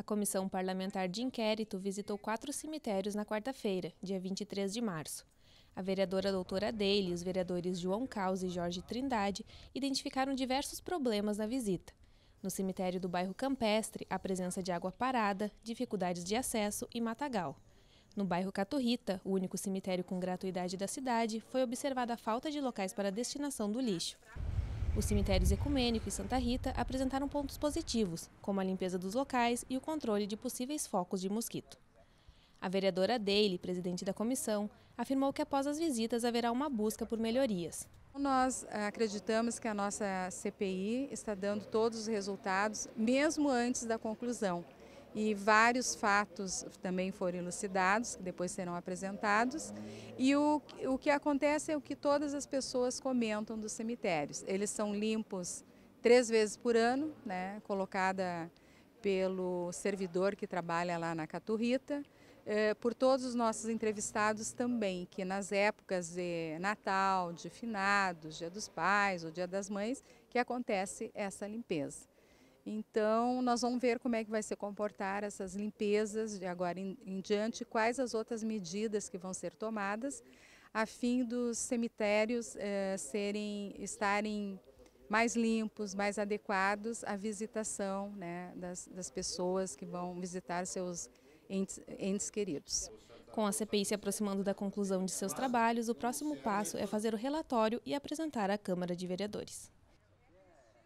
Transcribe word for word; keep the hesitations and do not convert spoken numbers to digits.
Comissão Parlamentar de Inquérito visitou quatro cemitérios na quarta-feira, dia vinte e três de março. A vereadora doutora Adele e os vereadores João Caus e Jorge Trindade identificaram diversos problemas na visita. No cemitério do bairro Campestre, a presença de água parada, dificuldades de acesso e matagal. No bairro Caturrita, o único cemitério com gratuidade da cidade, foi observada a falta de locais para a destinação do lixo. Os cemitérios Ecumênico e Santa Rita apresentaram pontos positivos, como a limpeza dos locais e o controle de possíveis focos de mosquito. A vereadora Adele, presidente da comissão, afirmou que após as visitas haverá uma busca por melhorias. Nós acreditamos que a nossa C P I está dando todos os resultados, mesmo antes da conclusão. E vários fatos também foram elucidados, que depois serão apresentados. E o, o que acontece é o que todas as pessoas comentam dos cemitérios. Eles são limpos três vezes por ano, né, colocada pelo servidor que trabalha lá na Caturrita, eh, por todos os nossos entrevistados também, que nas épocas de Natal, de Finados, Dia dos Pais ou Dia das Mães, que acontece essa limpeza. Então, nós vamos ver como é que vai se comportar essas limpezas de agora em, em diante, quais as outras medidas que vão ser tomadas, a fim dos cemitérios eh, serem, estarem mais limpos, mais adequados à visitação, né, das, das pessoas que vão visitar seus entes, entes queridos. Com a C P I se aproximando da conclusão de seus trabalhos, o próximo passo é fazer o relatório e apresentar à Câmara de Vereadores.